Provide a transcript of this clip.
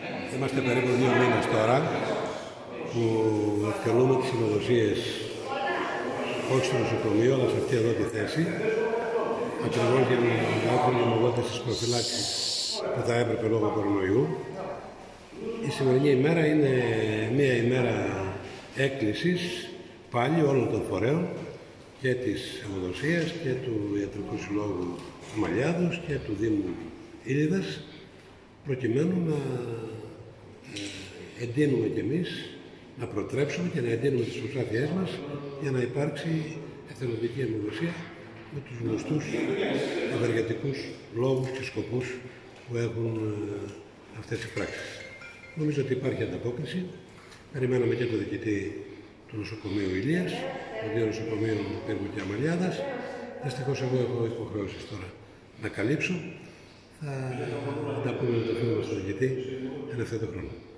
Είμαστε περίπου 2 μήνες τώρα που ευκαιρνούμε τις συνοδοσίες όχι στο νοσοκομείο, αλλά σε αυτή εδώ τη θέση, ακριβώς για να έχουν οι ομογότες της προφυλάξης που θα έπρεπε λόγω κορονοϊού. Η σημερινή ημέρα είναι μια ημέρα έκκλησης πάλι όλων των φορέων και της αιμοδοσίας και του Ιατρικού Συλλόγου Αμαλιάδος και του Δήμου Ήλιδας, προκειμένου να εντείνουμε κι εμείς, να προτρέψουμε και να εντείνουμε τις προσπάθειές μας για να υπάρξει εθελοντική αιμοδοσία με τους γνωστούς ευεργετικούς λόγους και σκοπούς που έχουν αυτές οι πράξεις. Νομίζω ότι υπάρχει ανταπόκριση. Περιμέναμε και το διοικητή του νοσοκομείου Ηλίας, των δύο νοσοκομείων Πύργου και Αμαλιάδας. Δυστυχώς εγώ έχω υποχρεώσεις τώρα να καλύψω. Θα τα πούμε με το φίλο μας τον διοικητή εν ευθέτω χρόνο.